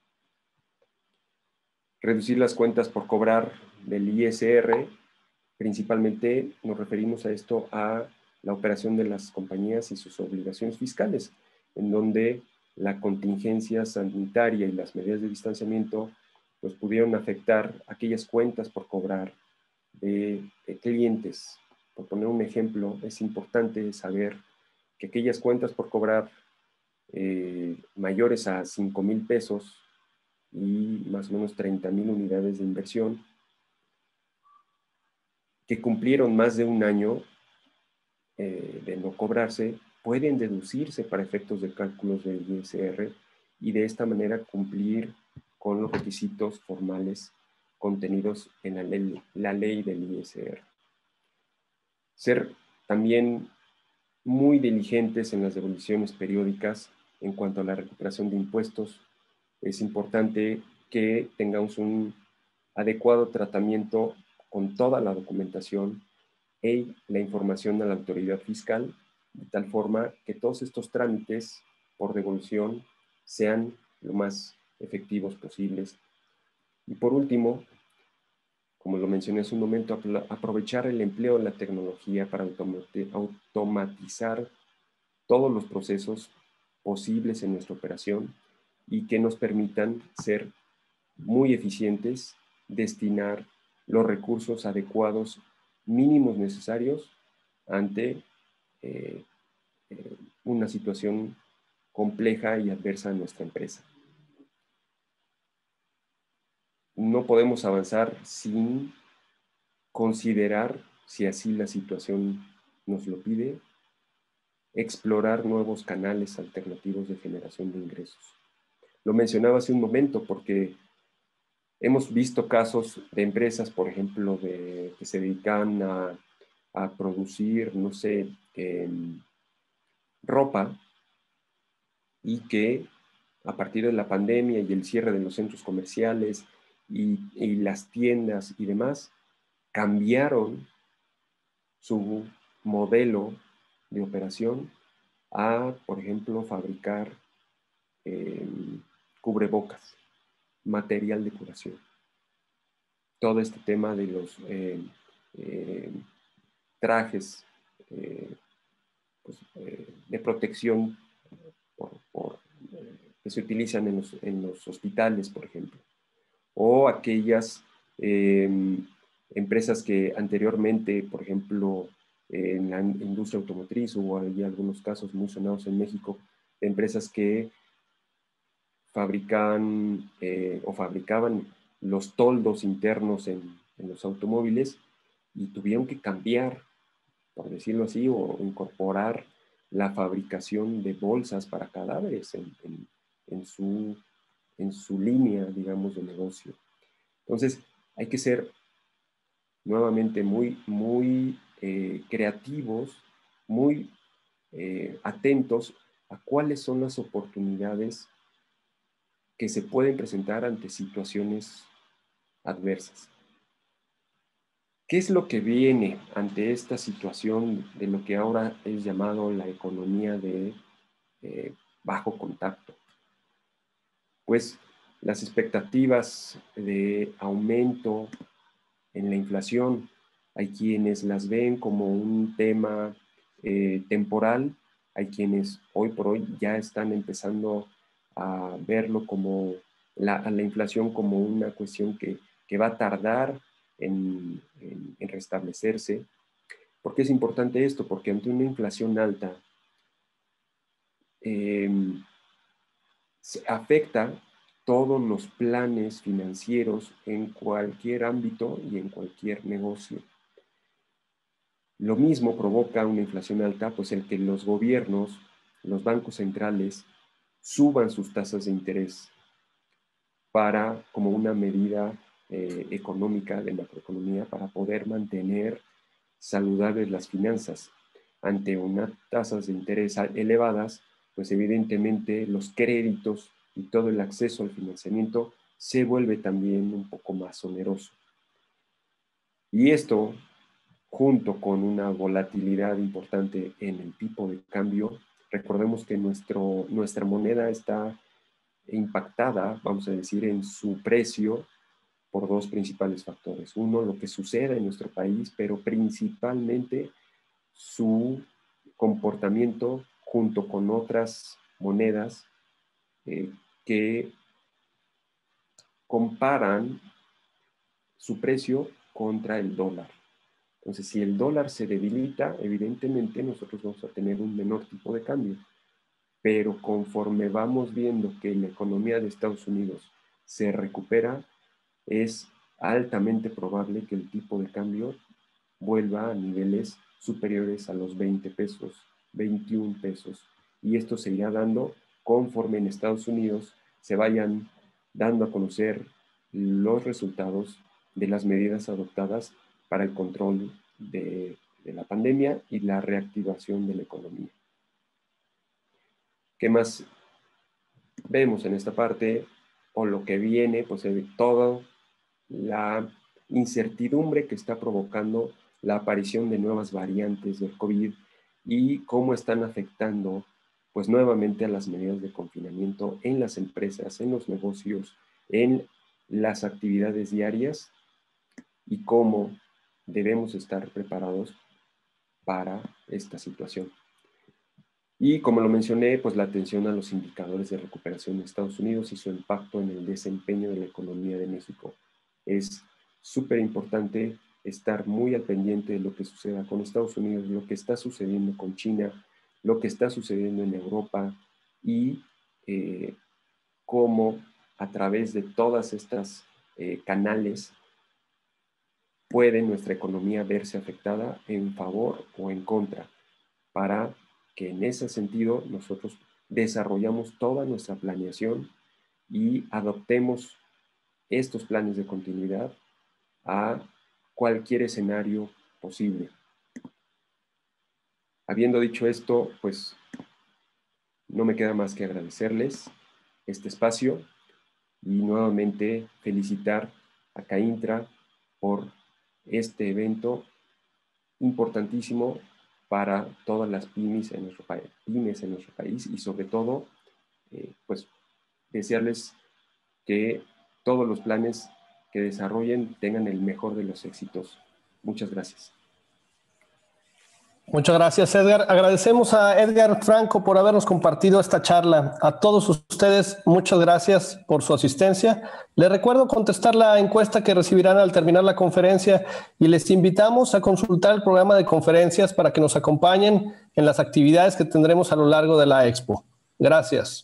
Reducir las cuentas por cobrar del I S R, principalmente nos referimos a esto a la operación de las compañías y sus obligaciones fiscales, en donde la contingencia sanitaria y las medidas de distanciamiento pues, pudieron afectar aquellas cuentas por cobrar de, de clientes. Por poner un ejemplo, es importante saber que aquellas cuentas por cobrar eh, mayores a cinco mil pesos y más o menos treinta mil unidades de inversión, que cumplieron más de un año eh, de no cobrarse, pueden deducirse para efectos de cálculos del I S R y de esta manera cumplir con los requisitos formales contenidos en la ley, la ley del I S R. Ser también muy diligentes en las devoluciones periódicas en cuanto a la recuperación de impuestos. Es importante que tengamos un adecuado tratamiento con toda la documentación y la información a la autoridad fiscal, de tal forma que todos estos trámites por devolución sean lo más efectivos posibles. Y por último, como lo mencioné hace un momento, aprovechar el empleo de la tecnología para automatizar todos los procesos posibles en nuestra operación y que nos permitan ser muy eficientes, destinar los recursos adecuados mínimos necesarios ante eh, eh, una situación compleja y adversa en nuestra empresa. No podemos avanzar sin considerar, si así la situación nos lo pide, explorar nuevos canales alternativos de generación de ingresos. Lo mencionaba hace un momento porque hemos visto casos de empresas, por ejemplo, de, que se dedican a, a producir, no sé, eh, ropa y que a partir de la pandemia y el cierre de los centros comerciales y, y las tiendas y demás, cambiaron su modelo de operación a, por ejemplo, fabricar eh, cubrebocas, material de curación. Todo este tema de los eh, eh, trajes eh, pues, eh, de protección por, por, eh, que se utilizan en los, en los hospitales, por ejemplo, o aquellas eh, empresas que anteriormente, por ejemplo, en la industria automotriz, hubo hay algunos casos muy sonados en México, de empresas que fabrican eh, o fabricaban los toldos internos en, en los automóviles y tuvieron que cambiar, por decirlo así, o incorporar la fabricación de bolsas para cadáveres en, en, en, su, en su línea, digamos, de negocio. Entonces, hay que ser nuevamente muy, muy eh, creativos, muy eh, atentos a cuáles son las oportunidades que se pueden presentar ante situaciones adversas. ¿Qué es lo que viene ante esta situación de lo que ahora es llamado la economía de eh, bajo contacto? Pues las expectativas de aumento en la inflación, hay quienes las ven como un tema eh, temporal, hay quienes hoy por hoy ya están empezando a verlo como la, a la inflación como una cuestión que, que va a tardar en, en, en restablecerse. ¿Por qué es importante esto? Porque ante una inflación alta, eh, se afecta todos los planes financieros en cualquier ámbito y en cualquier negocio. Lo mismo provoca una inflación alta, pues el que los gobiernos, los bancos centrales, suban sus tasas de interés para, como una medida eh, económica de macroeconomía, para poder mantener saludables las finanzas. Ante unas tasas de interés elevadas, pues evidentemente los créditos y todo el acceso al financiamiento se vuelve también un poco más oneroso. Y esto, junto con una volatilidad importante en el tipo de cambio, recordemos que nuestro, nuestra moneda está impactada, vamos a decir, en su precio por dos principales factores. Uno, lo que sucede en nuestro país, pero principalmente su comportamiento junto con otras monedas eh, que comparan su precio contra el dólar. Entonces, si el dólar se debilita, evidentemente nosotros vamos a tener un menor tipo de cambio. Pero conforme vamos viendo que la economía de Estados Unidos se recupera, es altamente probable que el tipo de cambio vuelva a niveles superiores a los veinte pesos, veintiún pesos. Y esto se irá dando conforme en Estados Unidos se vayan dando a conocer los resultados de las medidas adoptadas para el control de, de la pandemia y la reactivación de la economía. ¿Qué más vemos en esta parte? O lo que viene, pues es toda la incertidumbre que está provocando la aparición de nuevas variantes del COVID y cómo están afectando pues nuevamente a las medidas de confinamiento en las empresas, en los negocios, en las actividades diarias y cómo debemos estar preparados para esta situación. Y como lo mencioné, pues la atención a los indicadores de recuperación de Estados Unidos y su impacto en el desempeño de la economía de México. Es súper importante estar muy al pendiente de lo que suceda con Estados Unidos, lo que está sucediendo con China, lo que está sucediendo en Europa y eh, cómo a través de todas estas eh, canales puede nuestra economía verse afectada en favor o en contra, para que en ese sentido nosotros desarrollamos toda nuestra planeación y adoptemos estos planes de continuidad a cualquier escenario posible. Habiendo dicho esto, pues no me queda más que agradecerles este espacio y nuevamente felicitar a CAINTRA por este evento importantísimo para todas las pymes en nuestro, pymes en nuestro país y sobre todo, eh, pues desearles que todos los planes que desarrollen tengan el mejor de los éxitos. Muchas gracias. Muchas gracias, Edgar. Agradecemos a Edgar Franco por habernos compartido esta charla. A todos ustedes, muchas gracias por su asistencia. Les recuerdo contestar la encuesta que recibirán al terminar la conferencia y les invitamos a consultar el programa de conferencias para que nos acompañen en las actividades que tendremos a lo largo de la Expo. Gracias.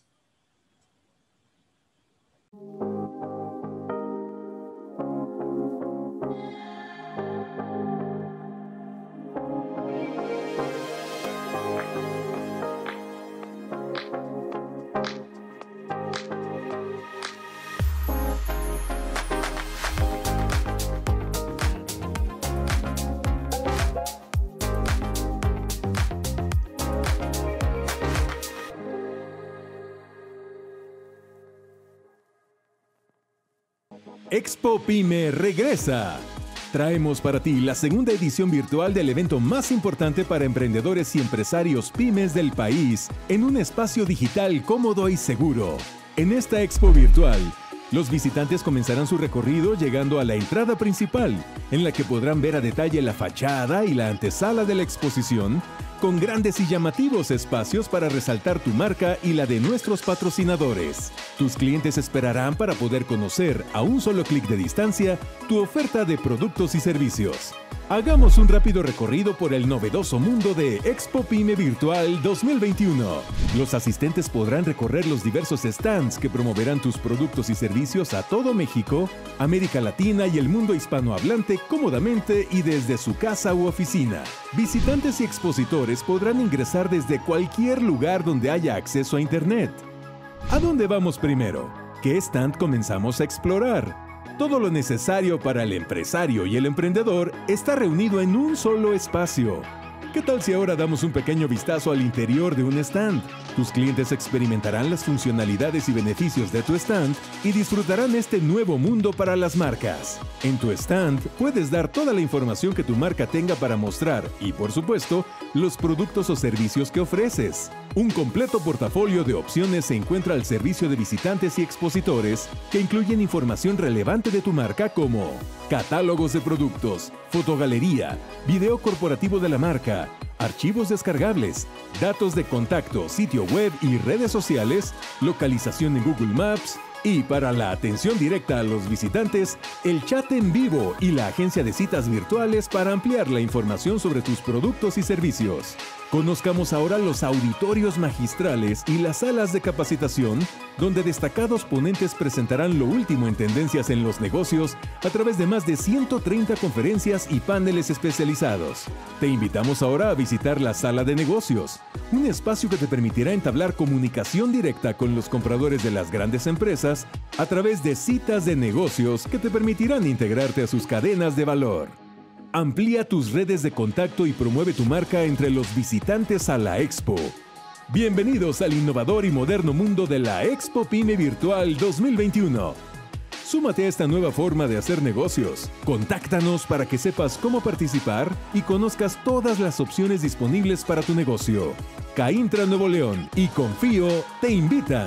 Expo Pyme regresa. Traemos para ti la segunda edición virtual del evento más importante para emprendedores y empresarios pymes del país en un espacio digital cómodo y seguro. En esta expo virtual, los visitantes comenzarán su recorrido llegando a la entrada principal, en la que podrán ver a detalle la fachada y la antesala de la exposición, con grandes y llamativos espacios para resaltar tu marca y la de nuestros patrocinadores. Tus clientes esperarán para poder conocer a un solo clic de distancia tu oferta de productos y servicios. Hagamos un rápido recorrido por el novedoso mundo de Expo Pyme Virtual dos mil veintiuno. Los asistentes podrán recorrer los diversos stands que promoverán tus productos y servicios a todo México, América Latina y el mundo hispanohablante cómodamente y desde su casa u oficina. Visitantes y expositores podrán ingresar desde cualquier lugar donde haya acceso a Internet. ¿A dónde vamos primero? ¿Qué stand comenzamos a explorar? Todo lo necesario para el empresario y el emprendedor está reunido en un solo espacio. ¿Qué tal si ahora damos un pequeño vistazo al interior de un stand? Tus clientes experimentarán las funcionalidades y beneficios de tu stand y disfrutarán este nuevo mundo para las marcas. En tu stand puedes dar toda la información que tu marca tenga para mostrar y, por supuesto, los productos o servicios que ofreces. Un completo portafolio de opciones se encuentra al servicio de visitantes y expositores que incluyen información relevante de tu marca como catálogos de productos, fotogalería, video corporativo de la marca, archivos descargables, datos de contacto, sitio web y redes sociales, localización en Google Maps y, para la atención directa a los visitantes, el chat en vivo y la agencia de citas virtuales para ampliar la información sobre tus productos y servicios. Conozcamos ahora los auditorios magistrales y las salas de capacitación, donde destacados ponentes presentarán lo último en tendencias en los negocios a través de más de ciento treinta conferencias y paneles especializados. Te invitamos ahora a visitar la sala de negocios, un espacio que te permitirá entablar comunicación directa con los compradores de las grandes empresas a través de citas de negocios que te permitirán integrarte a sus cadenas de valor. Amplía tus redes de contacto y promueve tu marca entre los visitantes a la Expo. Bienvenidos al innovador y moderno mundo de la Expo Pyme Virtual dos mil veintiuno. Súmate a esta nueva forma de hacer negocios. Contáctanos para que sepas cómo participar y conozcas todas las opciones disponibles para tu negocio. Caintra Nuevo León y Confío te invitan.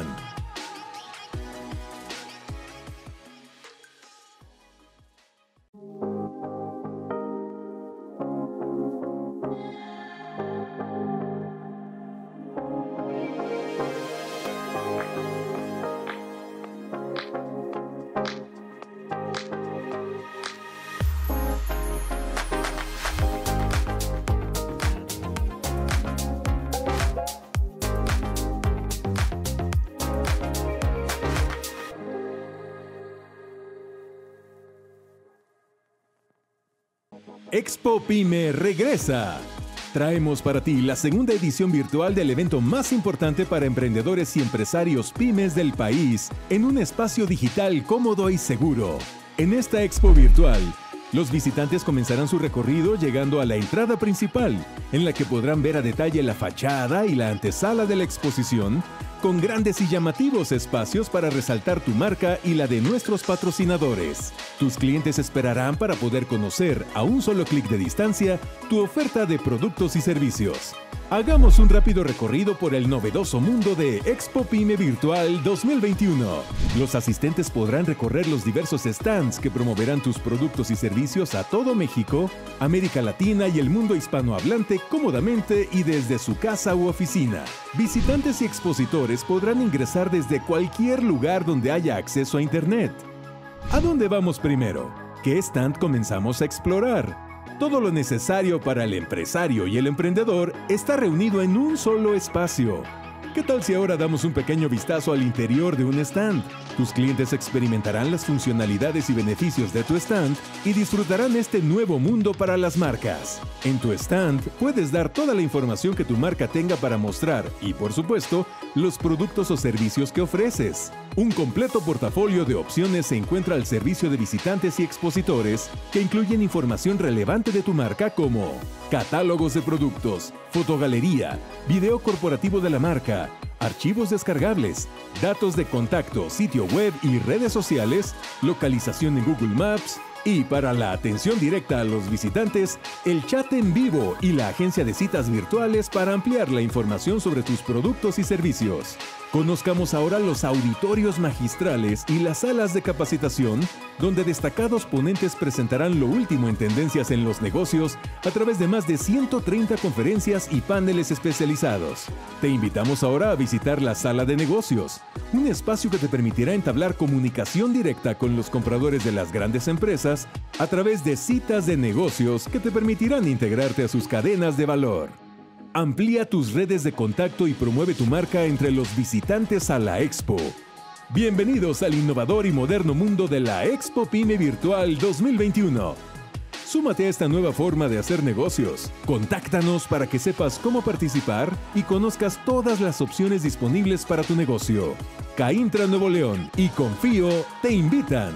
Expo Pyme regresa. Traemos para ti la segunda edición virtual del evento más importante para emprendedores y empresarios pymes del país en un espacio digital cómodo y seguro. En esta expo virtual, los visitantes comenzarán su recorrido llegando a la entrada principal, en la que podrán ver a detalle la fachada y la antesala de la exposición, con grandes y llamativos espacios para resaltar tu marca y la de nuestros patrocinadores. Tus clientes esperarán para poder conocer, a un solo clic de distancia, tu oferta de productos y servicios. Hagamos un rápido recorrido por el novedoso mundo de Expo Pyme Virtual dos mil veintiuno. Los asistentes podrán recorrer los diversos stands que promoverán tus productos y servicios a todo México, América Latina y el mundo hispanohablante cómodamente y desde su casa u oficina. Visitantes y expositores podrán ingresar desde cualquier lugar donde haya acceso a Internet. ¿A dónde vamos primero? ¿Qué stand comenzamos a explorar? Todo lo necesario para el empresario y el emprendedor está reunido en un solo espacio. ¿Qué tal si ahora damos un pequeño vistazo al interior de un stand? Tus clientes experimentarán las funcionalidades y beneficios de tu stand y disfrutarán este nuevo mundo para las marcas. En tu stand puedes dar toda la información que tu marca tenga para mostrar y, por supuesto, los productos o servicios que ofreces. Un completo portafolio de opciones se encuentra al servicio de visitantes y expositores que incluyen información relevante de tu marca como catálogos de productos, fotogalería, video corporativo de la marca, archivos descargables, datos de contacto, sitio web y redes sociales, localización en Google Maps y, para la atención directa a los visitantes, el chat en vivo y la agencia de citas virtuales para ampliar la información sobre tus productos y servicios. Conozcamos ahora los auditorios magistrales y las salas de capacitación, donde destacados ponentes presentarán lo último en tendencias en los negocios a través de más de ciento treinta conferencias y paneles especializados. Te invitamos ahora a visitar la Sala de Negocios, un espacio que te permitirá entablar comunicación directa con los compradores de las grandes empresas a través de citas de negocios que te permitirán integrarte a sus cadenas de valor. Amplía tus redes de contacto y promueve tu marca entre los visitantes a la Expo. Bienvenidos al innovador y moderno mundo de la Expo Pyme Virtual dos mil veintiuno. Súmate a esta nueva forma de hacer negocios. Contáctanos para que sepas cómo participar y conozcas todas las opciones disponibles para tu negocio. Caintra Nuevo León y Confío te invitan.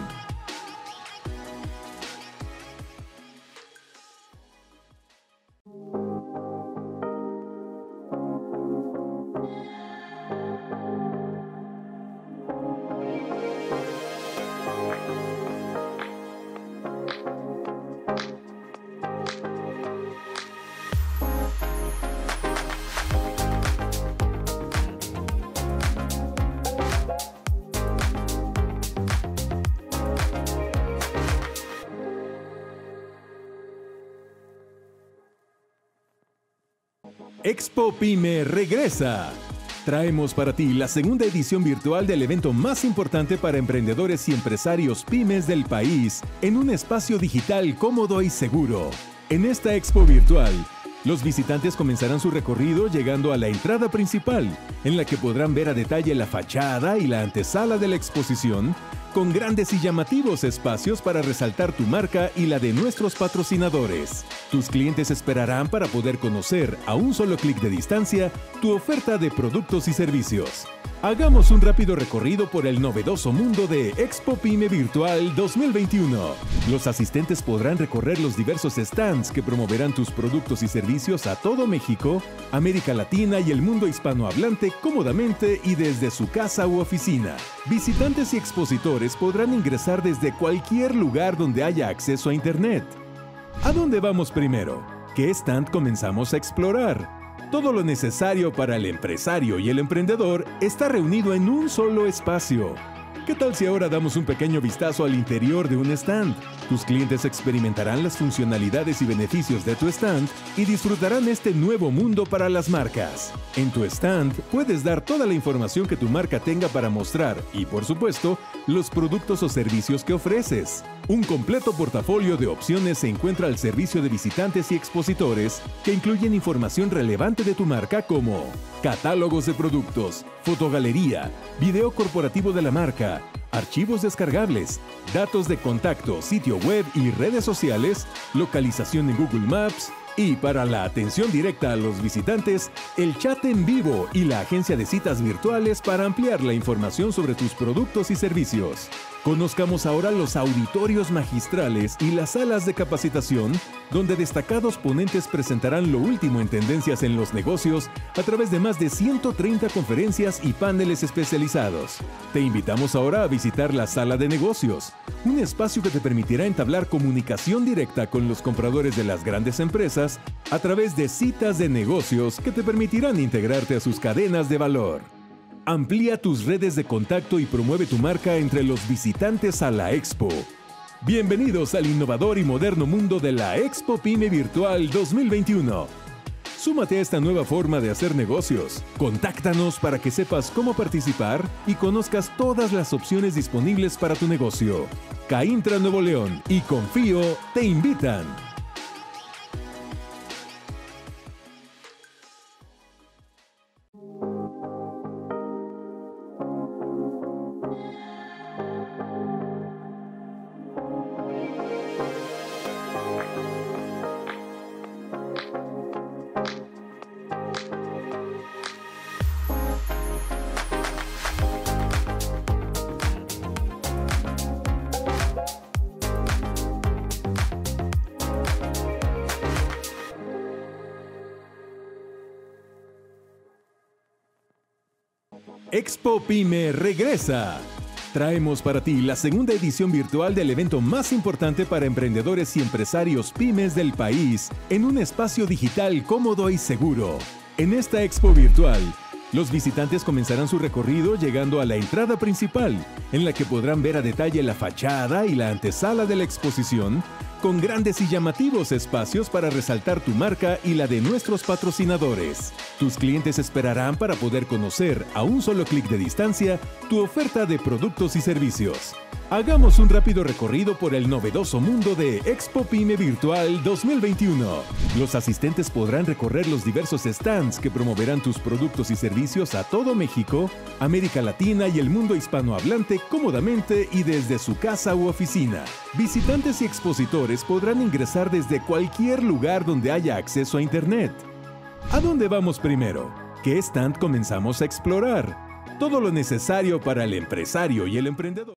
Expo Pyme regresa. Traemos para ti la segunda edición virtual del evento más importante para emprendedores y empresarios pymes del país en un espacio digital cómodo y seguro. En esta expo virtual, los visitantes comenzarán su recorrido llegando a la entrada principal, en la que podrán ver a detalle la fachada y la antesala de la exposición, con grandes y llamativos espacios para resaltar tu marca y la de nuestros patrocinadores. Tus clientes esperarán para poder conocer, a un solo clic de distancia, tu oferta de productos y servicios. Hagamos un rápido recorrido por el novedoso mundo de Expo Pyme Virtual dos mil veintiuno. Los asistentes podrán recorrer los diversos stands que promoverán tus productos y servicios a todo México, América Latina y el mundo hispanohablante cómodamente y desde su casa u oficina. Visitantes y expositores podrán ingresar desde cualquier lugar donde haya acceso a Internet. ¿A dónde vamos primero? ¿Qué stand comenzamos a explorar? Todo lo necesario para el empresario y el emprendedor está reunido en un solo espacio. ¿Qué tal si ahora damos un pequeño vistazo al interior de un stand? Tus clientes experimentarán las funcionalidades y beneficios de tu stand y disfrutarán este nuevo mundo para las marcas. En tu stand puedes dar toda la información que tu marca tenga para mostrar y, por supuesto, los productos o servicios que ofreces. Un completo portafolio de opciones se encuentra al servicio de visitantes y expositores que incluyen información relevante de tu marca como catálogos de productos, fotogalería, video corporativo de la marca, archivos descargables, datos de contacto, sitio web y redes sociales, localización en Google Maps y, para la atención directa a los visitantes, el chat en vivo y la agencia de citas virtuales para ampliar la información sobre tus productos y servicios. Conozcamos ahora los auditorios magistrales y las salas de capacitación, donde destacados ponentes presentarán lo último en tendencias en los negocios a través de más de ciento treinta conferencias y paneles especializados. Te invitamos ahora a visitar la Sala de Negocios, un espacio que te permitirá entablar comunicación directa con los compradores de las grandes empresas a través de citas de negocios que te permitirán integrarte a sus cadenas de valor. Amplía tus redes de contacto y promueve tu marca entre los visitantes a la Expo. Bienvenidos al innovador y moderno mundo de la Expo Pyme Virtual dos mil veintiuno. Súmate a esta nueva forma de hacer negocios. Contáctanos para que sepas cómo participar y conozcas todas las opciones disponibles para tu negocio. Caintra Nuevo León y Confío te invitan. Expo Pyme regresa. Traemos para ti la segunda edición virtual del evento más importante para emprendedores y empresarios pymes del país en un espacio digital cómodo y seguro. En esta expo virtual, Los visitantes comenzarán su recorrido llegando a la entrada principal, en la que podrán ver a detalle la fachada y la antesala de la exposición, con grandes y llamativos espacios para resaltar tu marca y la de nuestros patrocinadores. Tus clientes esperarán para poder conocer, a un solo clic de distancia, tu oferta de productos y servicios. Hagamos un rápido recorrido por el novedoso mundo de Expo Pyme Virtual dos mil veintiuno. Los asistentes podrán recorrer los diversos stands que promoverán tus productos y servicios a todo México, América Latina y el mundo hispanohablante cómodamente y desde su casa u oficina. Visitantes y expositores podrán ingresar desde cualquier lugar donde haya acceso a Internet. ¿A dónde vamos primero? ¿Qué stand comenzamos a explorar? Todo lo necesario para el empresario y el emprendedor.